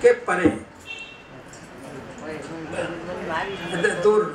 કે પરે દૂર.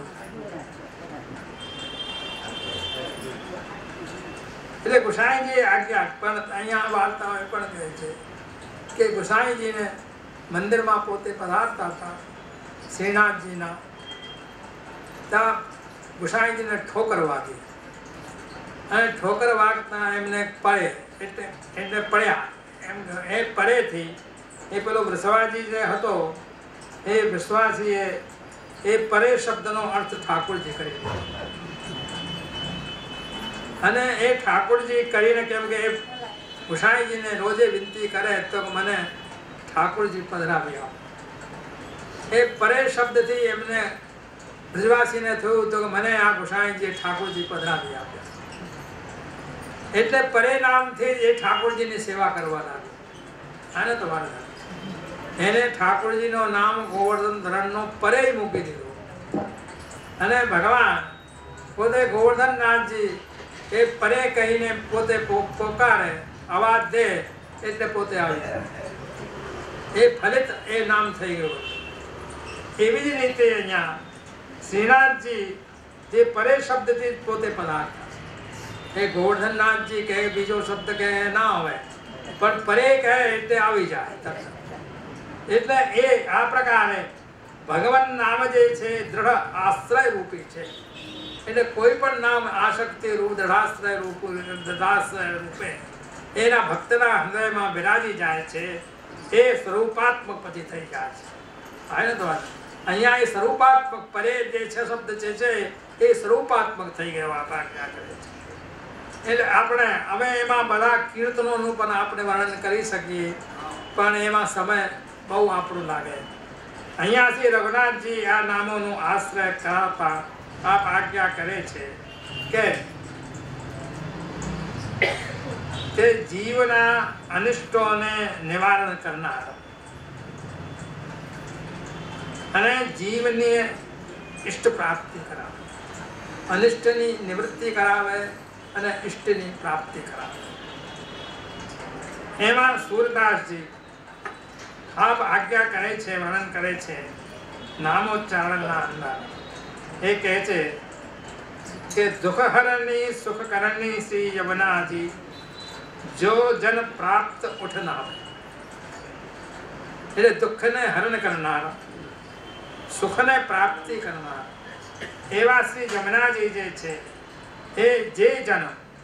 એટલે ગુસાઈજી આજ્ઞા પણ અહીંયા વાર્તાઓ એ પણ કહે છે કે ગુસાઈજીને મંદિરમાં પોતે પધારતા હતા શ્રીનાથજીના, ત્યાં ગુસાઈજીને ઠોકર વાગી અને ઠોકર વાગતા એમને પડે એટલે પડ્યા એમ. એ પડેથી એ પેલો વૃષવાજી જે હતો એ વિશ્વાસીએ એ પરે શબ્દનો અર્થ ઠાકોરજી કરી દીધો. અને એ ઠાકોરજી કરીને કેમ કે એ ગુસાઈજીને રોજે વિનંતી કરે તો મને ઠાકોરજી પધરાવી આપો. એ પરે શબ્દથી એમને બ્રજવાસીને થયું તો મને આ ગુસાઈજી ઠાકોરજી પધરાવી આપ્યા. એટલે પરે નામથી એ ઠાકોરજીની સેવા કરવા લાગ્યો. આને તો વાત એને ઠાકોરજીનો નામ ગોવર્ધન ધરણનો પરે મૂકી દીધો. અને ભગવાન પોતે ગોવર્ધનનાથજી એ પરે કહીને પોતે પોકારે, અવાજ દે એટલે પોતે આવી જાય. એ ફલિત એ નામ થઈ ગયું. એવી જ રીતે અહીંયા શ્રીનાથજી જે પરે શબ્દથી પોતે પધારતા. એ ગોવર્ધનનાથજી કહે બીજો શબ્દ કહે ના હોય, પણ પરે કહે એટલે આવી જાય. એટલે એ આ પ્રકારે ભગવાન નામ જે છે દ્રઢ આશ્રય રૂપી છે. એટલે કોઈ પણ નામ આશક્તિ રૂપ દ્રઢાશ્રય રૂપે એના ભક્તના હૃદયમાં બિરાજી જાય છે. એ સ્વરૂપાત્મક પછી થઈ જાય છે. અહીંયા એ સ્વરૂપાત્મક પરે જે છે શબ્દ છે એ સ્વરૂપાત્મક થઈ ગયો. આપણા ક્યાં કરે છે એટલે અમે એમાં બધા કીર્તનોનું પણ આપણે વર્ણન કરી શકીએ, પણ એમાં સમય બહુ આપણું લાગે. અહીંયા શ્રી રઘુનાથજી આ નામોનું આશ્રય કરાવતા આપ આજ્ઞા કરે છે કે જીવના અનિષ્ટોને નિવારણ કરનાર અને જીવની ઇષ્ટ પ્રાપ્તિ કરાવે, અનિષ્ટની નિવૃત્તિ કરાવે અને ઇષ્ટની પ્રાપ્તિ કરાવે. એમાં સૂરદાસજી આપ આજ્ઞા કરે છે, વર્ણન કરે છે નામોચ્ચારણના અંદર. એ કહે છે કે દુઃખહરણી સુખકરણી શ્રી યમુનાજી જો જન પ્રાપ્ત ઉઠનાર. એટલે દુઃખને હરણ કરનાર, સુખને પ્રાપ્તિ કરનાર એવા શ્રી યમુનાજી જે છે એ જે જન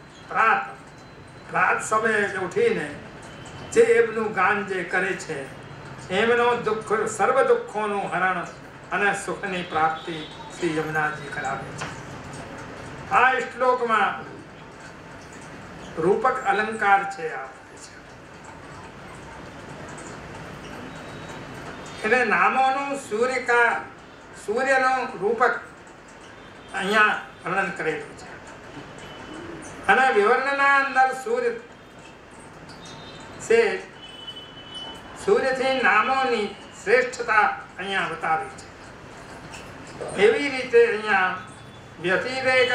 રાત સમયે ઉઠીને જે એમનું ગાન જે કરે છે એમનો દુઃખ સર્વ દુઃખોનું હરણ અને સુખની પ્રાપ્તિ શ્રી યમુનાજી કરાવે છે. આ શ્લોકમાં રૂપક અલંકાર છે. એટલે નામોનું સૂર્યનું રૂપક અહીંયા વર્ણન કરેલું છે. અને વિવરણના અંદર સૂર્યથી નામોની શ્રેષ્ઠતા અહીંયા બતાવી છે. એવી રીતે અહીંયા વ્યતિરેક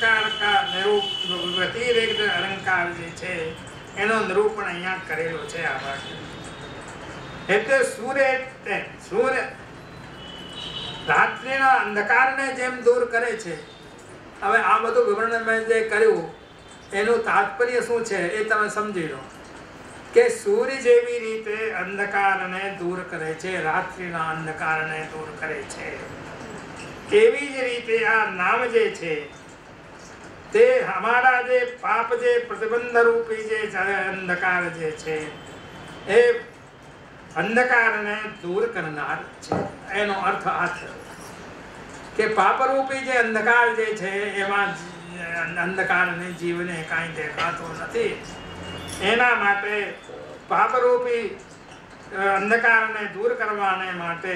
અલંકાર જે છે એનો નિરૂપણ અહીંયા કરેલો છે. આ ભાગે એટલે સૂર્ય રાત્રિના અંધકારને જેમ દૂર કરે છે. હવે આ બધું વિવરણ મેં જે કર્યું એનું તાત્પર્ય શું છે એ તમે સમજી લો કે સૂર્ય જેવી રીતે અંધકારને દૂર કરે છે, રાત્રિના અંધકારને દૂર કરે છે, એવી જ રીતે આ નામ જે છે તે અમારા જે પાપ જે પ્રતિબંધ રૂપી જે અંધકાર જે છે એ અંધકારને દૂર કરનાર છે. એનો અર્થ આ થયો કે પાપરૂપી જે અંધકાર જે છે એમાં અંધકારને જીવને કાંઈ દેખાતો નથી. એના માટે પાપરૂપી અંધકારને દૂર કરવાને માટે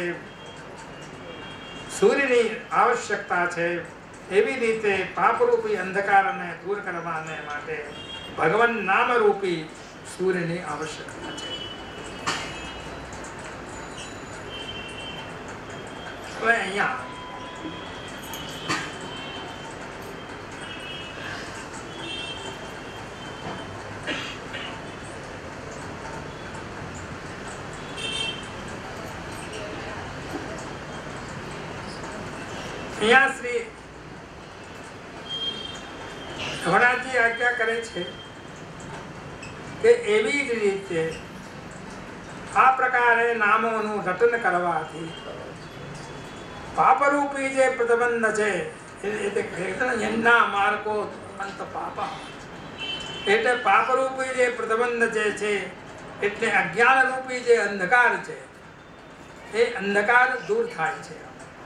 સૂર્યની આવશ્યકતા છે. એવી રીતે પાપરૂપી અંધકારને દૂર કરવાને માટે ભગવાન નામરૂપી સૂર્યની આવશ્યકતા છે. હવે અહીંયા અહીંયા શ્રી રઘુનાથજી આજ્ઞા કરે છે કે એવી જ રીતે આ પ્રકારે નામોનું રટન કરવાથી પાપરૂપી જે પ્રતિબંધ છે એના માર્ગો અંત પાપા એટલે પાપરૂપી જે પ્રતિબંધ જે છે એટલે અજ્ઞાન રૂપી જે અંધકાર છે એ અંધકાર દૂર થાય છે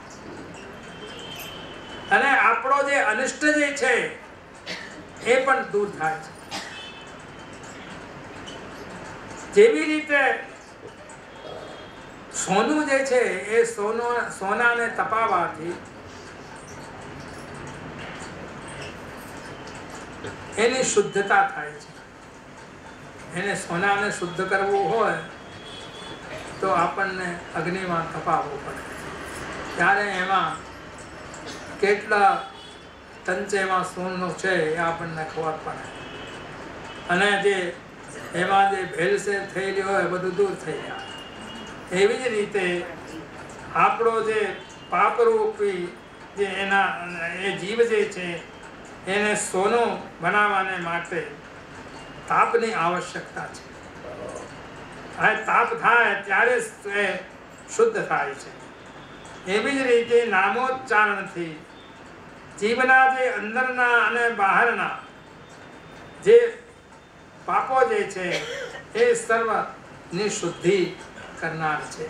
અને આપણો જે અનિષ્ટ જે છે એ પણ દૂર થાય છે. જેવી રીતે સોનું જે છે એ સોનાને તપાવવાથી એની શુદ્ધતા થાય છે. એને સોનાને શુદ્ધ કરવું હોય તો આપણને અગ્નિમાં તપાવવું પડે. ત્યારે એમાં કેટલા તંચેમાં સોનું છે એ આપણને ખબર પડે અને જે એમાં જે ભેળસેળ થયેલી હોય બધું દૂર થઈ જાય. એવી જ રીતે આપણો જે પાપરૂપી જે એના એ જીવ જે છે એને સોનું બનાવવાને માટે તાપની આવશ્યકતા છે. આ તાપ થાય ત્યારે એ શુદ્ધ થાય છે. એવી જ રીતે નામોચ્ચારણથી જીવના જે અંદરના અને બહારના જે પાપો જે છે એ સર્વની શુદ્ધિ કરનાર છે.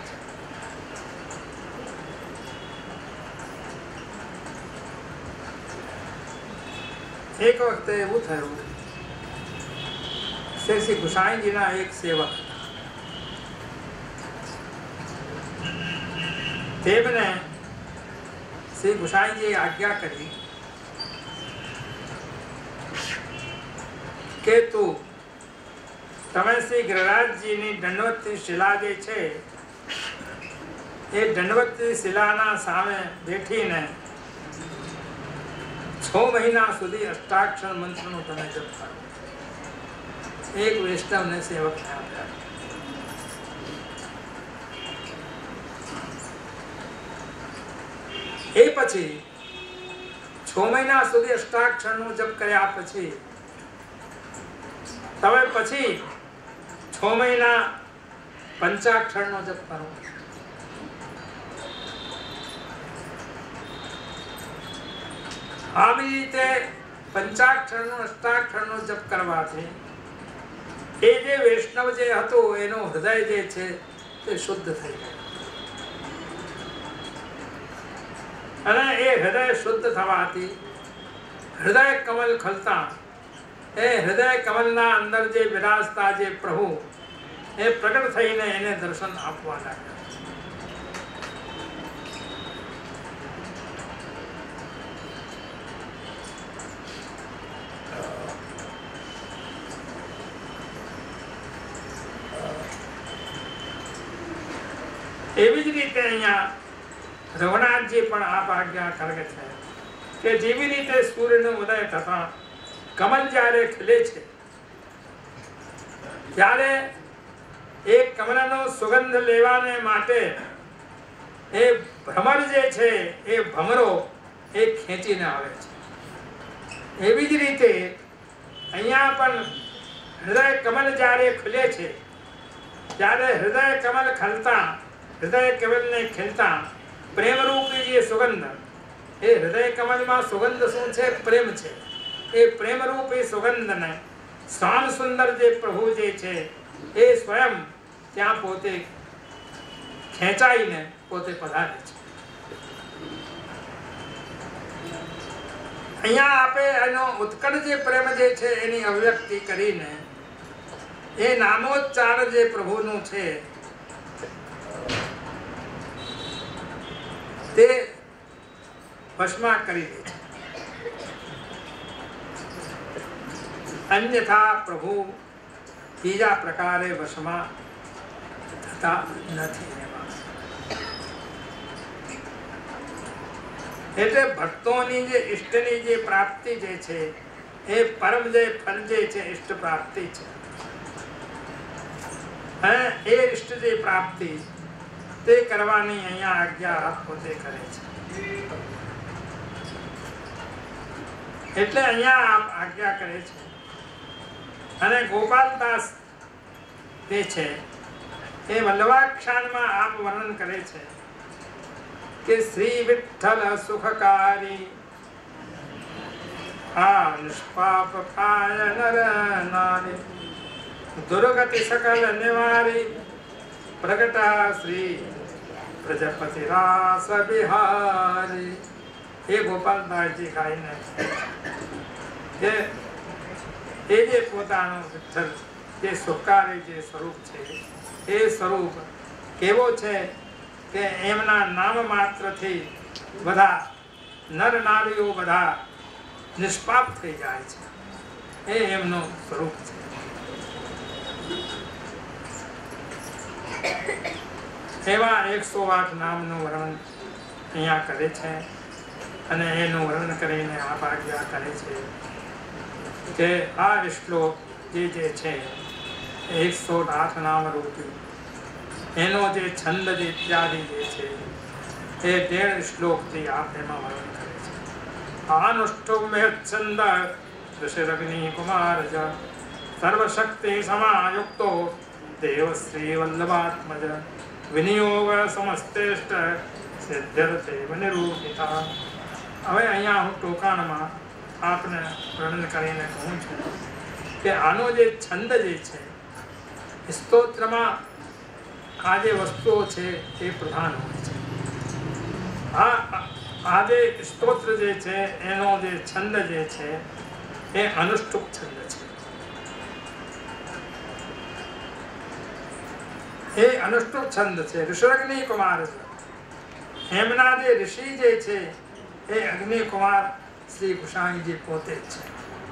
એક વખતે એવું થયું, શ્રી ગુસાઈજીના એક સેવક તેમને શ્રી ગુસાઈજીએ આજ્ઞા કરી કે તમે શ્રી ગિરિરાજજીની દંડવતી શિલા જે છે એ દંડવતી શિલાના સામે બેઠીને 6 મહિના સુધી અષ્ટાક્ષર મંત્રનું તમે જપ કરો. એક વૈષ્ણવને સેવકને આપ્યા. એ પછી 6 મહિના સુધી અષ્ટાક્ષરનું જપ કર્યા પછી તમે પછી 6 મહિના પંચાક્ષરનો જપ કરો. આવી રીતે પંચાક્ષરનો અષ્ટાક્ષરનો જપ કરવાથી એ જે વૈષ્ણવ જે હતું એનું હૃદય જે છે તે શુદ્ધ થઈ ગયું અને એ હૃદય શુદ્ધ થવાથી હૃદય કમલ ખલતા એ હૃદય કમલના અંદર જે વિરાજતા જે પ્રભુ એ પ્રગટ થઈને એને દર્શન આપવા લાગ્યા. એવી જ રીતે અહીંયા રઘુનાથજી પણ આ આજ્ઞા કરે છે કે જેવી રીતે સૂર્યનો ઉદય થતા કમલ જ્યારે ખીલે છે ત્યારે એ કમલનો સુગંધ લેવાને માટે એ ભ્રમર જે છે એ ભમરો એ ખેંચીને આવે છે. એવી જ રીતે અહીંયા પણ હૃદય કમલ જ્યારે ખુલે છે ત્યારે હૃદય કમલ ખલતા હૃદય કમલને ખીલતા પ્રેમરૂપી જે સુગંધ એ હૃદય કમલમાં સુગંધ શું છે? પ્રેમ છે. એ પ્રેમરૂપી સુગંધને શ્યામ સુંદર જે પ્રભુ જે છે એ સ્વયં ત્યાં પોતે ખેંચાઈને પોતે પધારે છે. અહીંયા આપે એનો ઉત્કટ જે પ્રેમ જે છે એની અભિવ્યક્તિ કરીને એ નામોચ્ચાર જે પ્રભુનું છે તે વશમાં કરી દે છે. અન્યથા પ્રભુ બીજા પ્રકારે વશમાં થતા નથી. એટલે ભક્તોની જે ઈષ્ટની જે પ્રાપ્તિ જે છે એ પરમ જે ફળ જે છે ઈષ્ટ પ્રાપ્તિ છે. અને એ ઈષ્ટ જે પ્રાપ્તિ તે કરવાની અહીંયા આજ્ઞા આપ પોતે કરે છે. એટલે અહીંયા આપ આજ્ઞા કરે છે. અને ગોપાલદાસ જે છે એ વલ્લભાખ્યાનમાં આપ વર્ણન કરે છે કે શ્રી વિઠ્ઠલ સુખકારી આ નિષ્પાપ કાય નર નારી દુર્ગતિ સકલ નિવારી પ્રગટા શ્રી પ્રજાપતિ રાસ બિહારી. એ ગોપાલદાસજી ગાઈને કે એ જે પોતાનું વિઠ્ઠલ જે સુખકારી જે સ્વરૂપ છે એ સ્વરૂપ કેવો છે કે એમના નામ માત્રથી બધા નર નારીઓ બધા નિષ્પાપ થઈ જાય છે. એ એમનું સ્વરૂપ છે. એવા 108 નામનું વર્ણન અહીંયા કરે છે. અને એનું વર્ણન કરીને આપ આજ્ઞા કરે છે કે આ શ્લોક જે છે 108 નામ રૂપી એનો જે છંદ જે ઇત્યાદિ જે છે એ 1.5 શ્લોકથી આપ એમાં વર્ણન કરે છે. આનુષ્ઠુમ્ય છંદ ઋષિરગ્નિ કુમાર જ સર્વશક્તિ સમાયુક્તો દેવ શ્રી વલ્લભાત્મજ વિનિયોગ સમસ્તેષ્ટ સિદ્ધર્થે નિરૂપિતા. હવે અહીંયા હું ટોકાણમાં આપને વર્ણન કરીને કહું છું કે આનો જે છંદ જે છે સ્તોત્રમાં આ જે વસ્તુઓ છે એ પ્રધાન હોય છે. આ જે સ્તોત્ર જે છે એનો જે છંદ જે છે એ અનુષ્ઠુપ છંદ છે. એ અનુષ્ઠુપ છંદ છે. ઋષિરગ્નિ કુમાર એમના જે ઋષિ જે છે એ અગ્નિ કુમાર શ્રી ગુસાઈજી પોતે જ છે.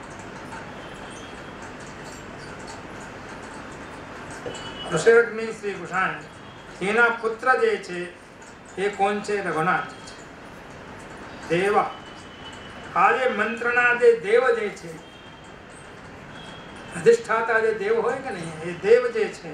ઋષિરગ્નિ શ્રી ગુસાઈ એના પુત્ર જે છે એ કોણ છે? રઘુનાથ છે. દેવા આ જે મંત્રના જે દેવ જે છે અધિષ્ઠાતા જે દેવ હોય કે નહીં એ દેવ જે છે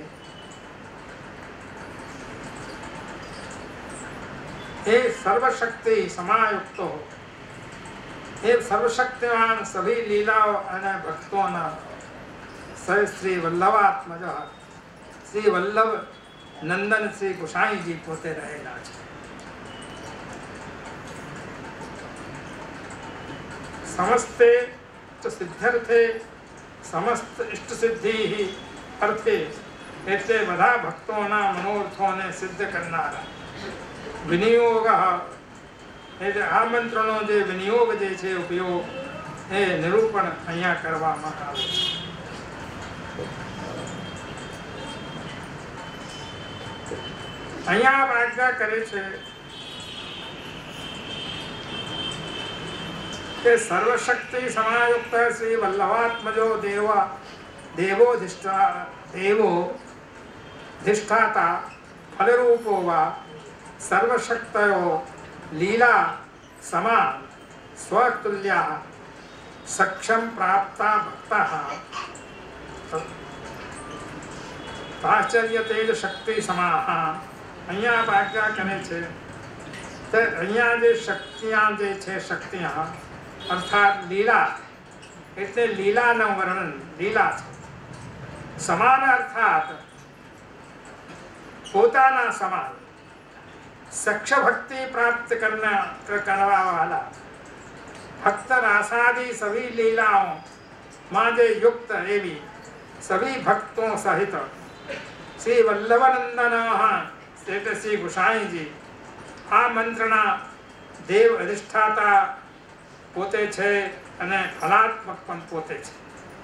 એ સર્વશક્તિ સમાયુક્તો એ સર્વશક્તિમાન સભી લીલાઓ અને ભક્તોના શ્રી વલ્લભાત્મજ શ્રી વલ્લભ નંદન શ્રી ગુસાઈજી પોતે રહેલા છે. સમસ્તે સિદ્ધર્થે સમસ્ત ઇષ્ટ સિદ્ધિ અર્થે એટલે બધા ભક્તોના મનોરથોને સિદ્ધ કરનારા. વિનિયોગ એટલે આ મંત્રનો જે વિનિયોગ જે છે ઉપયોગ એ નિરૂપણ અહીંયા કરવામાં આવે છે. અહીંયા આજ્ઞા કરે છે કે સર્વશક્તિ સમાયુક્ત શ્રી વલ્લભાત્મજો દેવોધિષ્ઠાતા ફલરૂપો વા સર્વશક્તયો લીલા સમાન સ્વતુલ્યા સક્ષમ પ્રાપ્તા ભક્તા આશ્ચર્ય તેજ શક્તિ સમાહ. અહીંયા આજ્ઞા કરે છે તો અહીંયા જે શક્તિયા જે છે શક્તિયા અર્થાત લીલા એટલે લીલાનું વર્ણન લીલા છે. સમાન અર્થાત પોતાના સમાન સક્ષ ભક્તિ પ્રાપ્ત કરવા વાલા ભક્ત રાસાદી સभी લીલાઓ માં જે યુક્ત એવી સभी ભક્તો સહિત શ્રી વલ્લભનંદન એટલે શ્રી ગુસાઈજી આ મંત્રના દેવ અધિષ્ઠાતા પોતે છે અને ફલાત્મક પણ પોતે છે.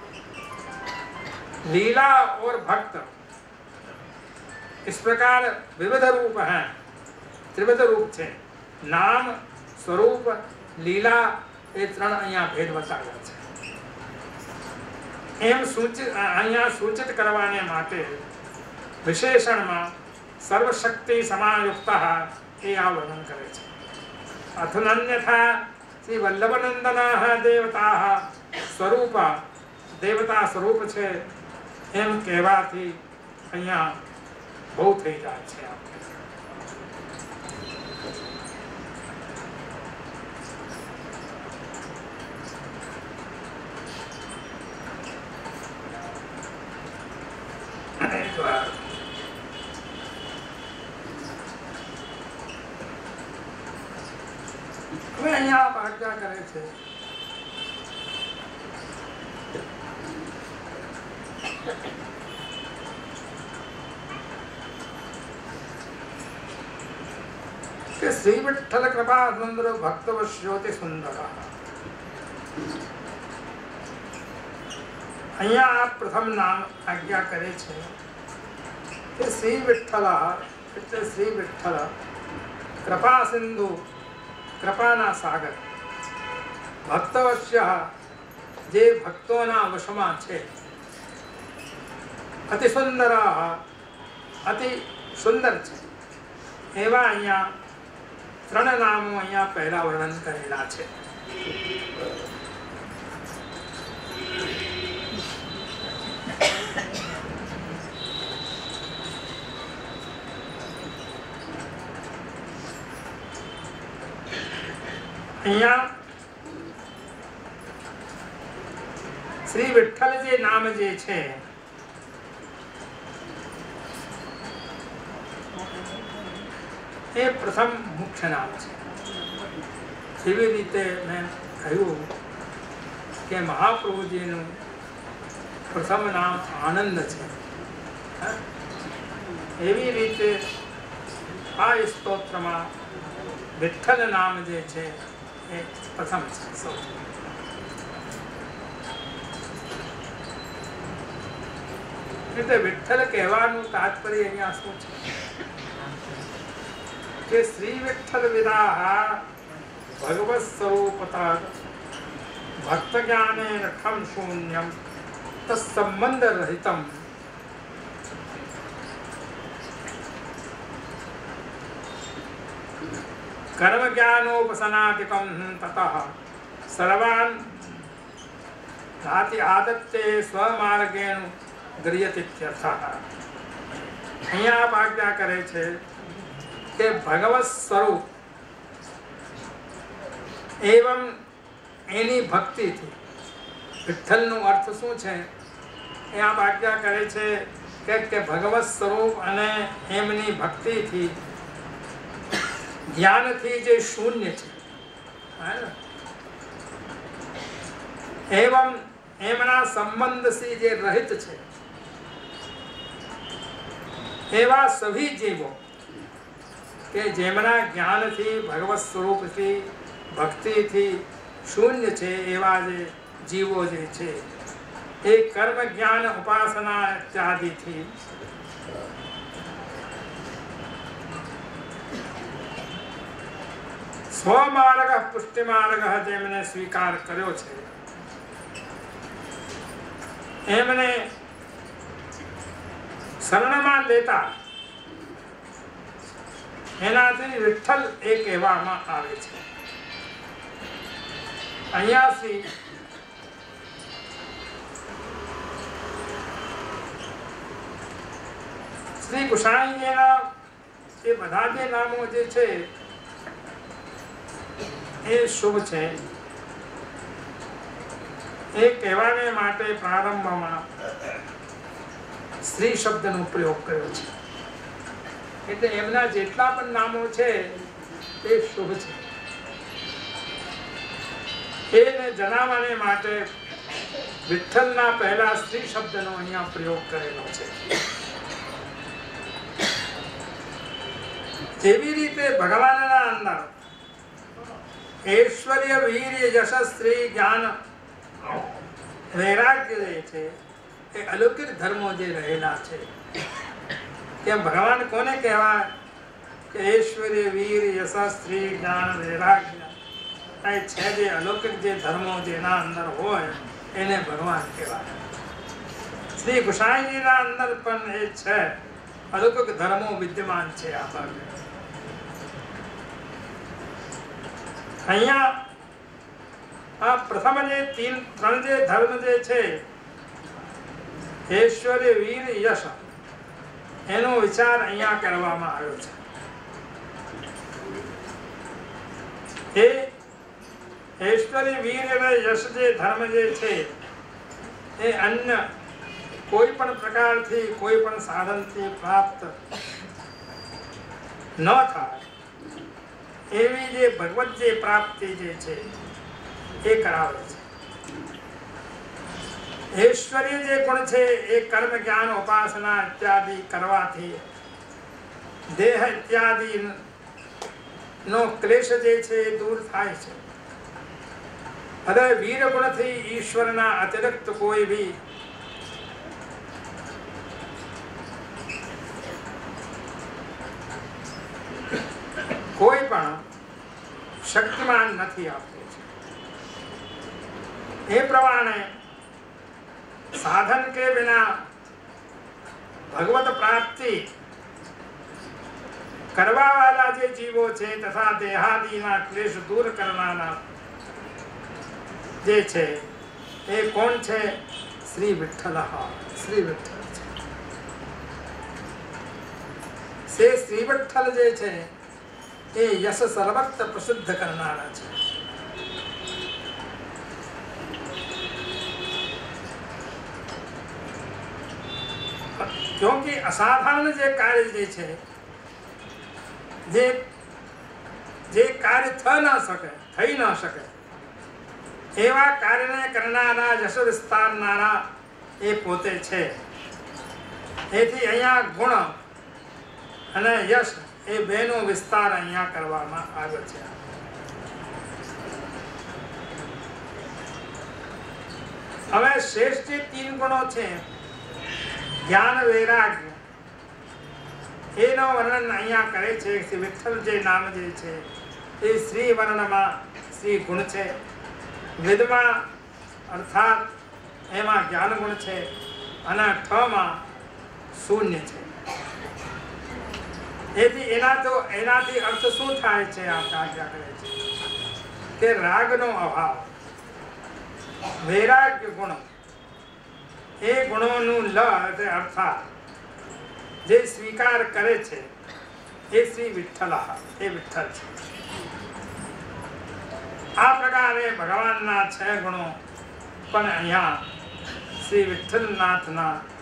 लीला और भक्त इस प्रकार विविध रूप हैं, त्रिविध रूप છે. નામ, સ્વરૂપ, લીલા એ ત્રણ અહીંયા ભેદ બતાવ્યા છે. એમ અહીંયા સૂચિત કરવાને માટે વિશેષણમાં સર્વશક્તિ સમાયુક્ત એ આ વર્ણન કરે છે. અથનન્યથા શ્રી વલ્લભનંદન દેવતા સ્વરૂપ દેવતા સ્વરૂપ છે એમ કહેવાથી અહીંયા બહુ થઈ જાય છે. હવે અહીંયા આપ આજ્ઞા કરે છે કે શ્રી વિઠ્ઠલ કૃપા સુંદર ભક્તવશ્યોતિ સુંદર. અહીંયા આપ પ્રથમ નામ આજ્ઞા કરે છે કે શ્રી વિઠ્ઠલ એટલે શ્રી વિઠ્ઠલ કૃપા સિંધુ કૃપાના સાગર ભક્તવશ્ય જે ભક્તોના વશમાં છે અતિ સુંદર અતિ સુંદર છે એવા અહીંયા ત્રણ નામો અહીંયા પહેલા વર્ણન કરેલા છે. અહીંયા શ્રી વિઠ્ઠલ જે નામ જે છે એ પ્રથમ મુખ્ય નામ છે. જેવી રીતે મેં કહ્યું કે મહાપ્રભુજીનું પ્રથમ નામ આનંદ છે, એવી રીતે આ સ્તોત્રમાં વિઠ્ઠલ નામ જે છે એ પ્રથમ છે. એટલે વિઠ્ઠલ કહેવાનું તાત્પર્ય અહીંયા શું છે કે શ્રી વિઠ્ઠલ વિદાહ ભગવત સ્વરૂપતા ભક્ત જ્ઞાને રખમ શૂન્યમ તત્સંબંધ રહિતમ કર્મ જ્ઞાનોપસનાદિકમ તતઃ સર્વાન જાતિ આદત્તે સ્વમાર્ગેણ ગૃહ્યતિત્યર્થઃ. અહીંયા આપ આજ્ઞા કરે છે કે ભગવત સ્વરૂપ એવં એની ભક્તિથી. વિઠ્ઠલનો અર્થ શું છે એ આપ આજ્ઞા કરે છે કે ભગવત સ્વરૂપ અને એમની ભક્તિથી જ્ઞાનથી જે શૂન્ય છે એવં એમના સંબંધથી જે રહિત છે એવા સભી જીવો કે જેમના જ્ઞાનથી ભગવત સ્વરૂપથી ભક્તિથી શૂન્ય છે એવા જે જીવો જે છે એ કર્મ જ્ઞાન ઉપાસના ઇત્યાદિથી સ્વમાર્ગ પુષ્ટિમાર્ગ જેમને સ્વીકાર કર્યો છે એમને શરણમાં લેતા એનાથી વિઠ્ઠલ એ કહેવામાં આવે છે. અહીંયાથી શ્રી ગુસાઈજીના એ બધા જે નામો જે છે એ શુભ છે એ કહેવાને માટે પ્રારંભમાં શ્રી શબ્દનો પ્રયોગ કર્યો છે. એટલે એમના જેટલા પણ નામો છે એ શુભ છે. એને જણાવવાને માટે વિઠ્ઠલના પહેલા શ્રી શબ્દનો અહીંયા પ્રયોગ કરેલો છે. જેવી રીતે ભગવાનના અંદર ઐશ્વર્ય વીર્ય યશ શ્રી જ્ઞાન વૈરાગ્ય જે છે એ અલૌકિક ધર્મો જે રહેલા છે તેમ ભગવાન કોને કહેવાય કે ઐશ્વર્ય વીર યશ શ્રી જ્ઞાન વૈરાગ્ય એ છે જે અલૌકિક જે ધર્મો જેના અંદર હોય એને ભગવાન કહેવાય. શ્રી ગુસાઈજીના અંદર પણ એ છે અલૌકિક ધર્મો વિદ્યમાન છે. આ ભાગે અહીંયા આ પ્રથમ જે ત્રણ જે ધર્મ જે છે ઐશ્વર્ય વીર યશ એનો વિચાર અહીંયા કરવામાં આવ્યો છે. એ ઐશ્વર્ય વીર અને યશ જે ધર્મ જે છે એ અન્ય કોઈ પણ પ્રકારથી કોઈ પણ સાધનથી પ્રાપ્ત ન થાય એવી જે ભગવત જે પ્રાપ્તિ જે છે એ કરાવે છે. ઐશ્વર્ય જે ગુણ છે એ કર્મ જ્ઞાન ઉપાસના ઇત્યાદિ કરવાથી દેહ ઇત્યાદિ નો ક્લેશ જે છે એ દૂર થાય છે. અને વીર ગુણથી ઈશ્વરના અતિરિક્ત કોઈ બી કોઈ પણ શક્તિમાન નથી આપતું છે. એ પ્રમાણે साधन के बिना भगवत प्राप्ति करवा वाला जे जीवो छे तथा देहादी ना क्लेश दूर करना जे छे ए कोण छे? श्री विठ्ठल. श्री विठ्ठल से श्री विठ्ठल जे छे ए यश सर्वत्र प्रसिद्ध करनारा छे. क्योंकि असाधारण जे कार्य जे छे जे कार्य थई न सके एवा कार्यने करनारा यश विस्तारनारा ए पोते छे. एथी अहींया गुण अने यश ए बेनो विस्तार अहींया करवामां आव्यो छे. हवे श्रेष्ठ जे 3 गुणो छे ज्ञान वैराग्य एनो वर्णन अहींया करे छे. श्री विठ्ठल जे नाम जे छे ए श्री वर्णमां श्री गुण छे. विदमा अर्थात एमां ज्ञान गुण छे अने ठ मां शून्य छे. एनाथी अर्थ शुं थाय छे? आप आज्ञा करे छे के रागनो अभाव, वैराग्य गुण ए गुणोનું લ એટલે અર્થાત જે સ્વીકાર કરે છે એ શ્રી વિઠ્ઠલ એ વિઠ્ઠલ છે. આ પ્રકારે ભગવાનના 6 ગુણો પણ અહીંયા શ્રી વિઠ્ઠલનાથના